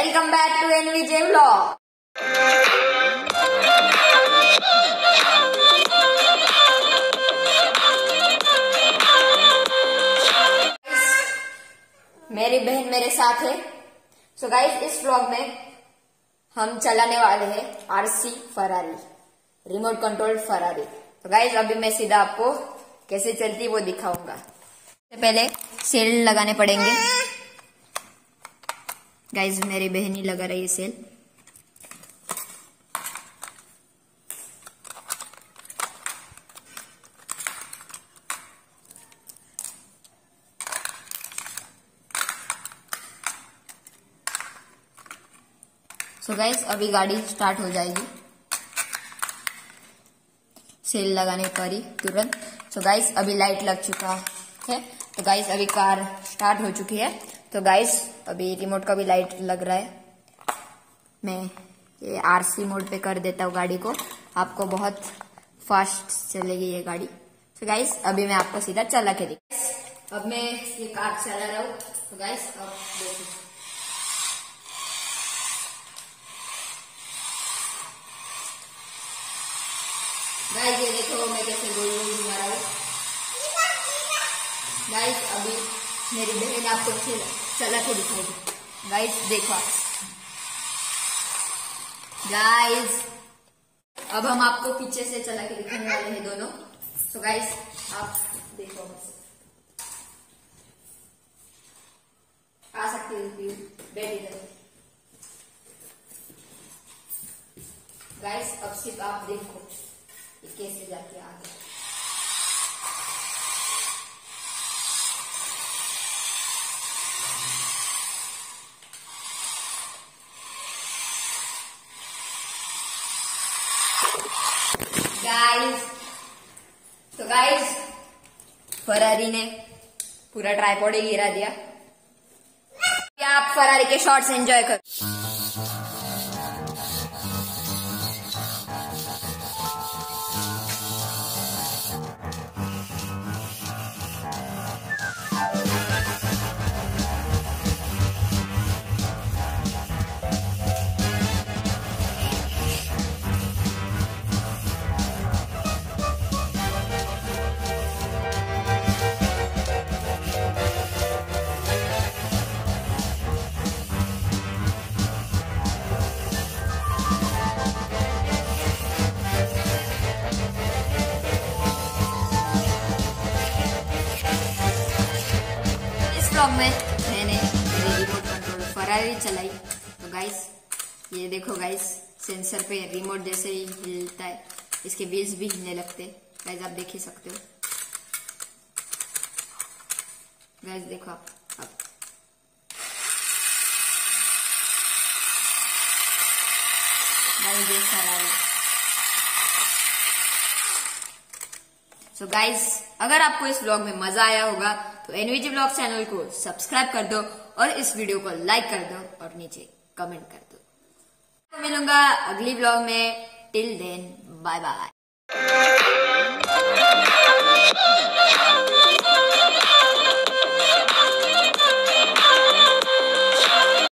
Welcome back to NVJ vlog. मेरी बहन मेरे साथ है। सो गाइस, इस व्लॉग में हम चलाने वाले हैं RC Ferrari, remote control Ferrari. तो गाइस, अभी मैं सीधा आपको कैसे चलती वो दिखाऊंगा। सबसे पहले सेल लगाने पड़ेंगे। गाइस, मेरी बहन ही लगा रही है सेल। सो गाइस, अभी गाड़ी स्टार्ट हो जाएगी सेल लगाने पर ही तुरंत। सो गाइस, अभी लाइट लग चुका है। तो गाइस, अभी कार स्टार्ट हो चुकी है। तो गाइस, अभी रिमोट का भी लाइट लग रहा है। मैं ये आरसी मोड पे कर देता हूँ गाड़ी को। आपको बहुत फास्ट चलेगी ये गाड़ी। तो गाइस, अभी मैं आपको सीधा चला के दिखा। अब मैं ये कार चला रहा हूँ। तो गाइस, अब देखिए, गाइस ये देखो मैं कैसे गोल गोल घुमा रहा हूँ। गाइस, अभी मेरी बहन आपको चला के दिखाएगी। गाइस देखो आप। गाइस, अब हम आपको पीछे से चला के दिखाने वाले हैं दोनों। तो गाइस, आप देखो, आ सकते हो बैठ इधर। गाइस, अब सिर्फ आप देखो कैसे जाके आगे। गाइस, तो गाइस, फरारी ने पूरा ट्राइपॉड ही गिरा दिया। आप फरारी के शॉट्स एंजॉय करो। व्लॉग में मैंने रिमोट कंट्रोल फरारी चलाई। तो गाइस, ये देखो गाइस, सेंसर पे रिमोट जैसे ही हिलता है, इसके व्हील्स भी हिलने लगते हैं। गाइस, आप देख ही सकते हो। गाइस देखो आप। गाइस देख फरारी। सो गाइस, अगर आपको इस व्लॉग में मजा आया होगा तो एनवीजी व्लॉग चैनल को सब्सक्राइब कर दो और इस वीडियो को लाइक कर दो और नीचे कमेंट कर दो। तो मिलूंगा अगली व्लॉग में। Till then, bye bye.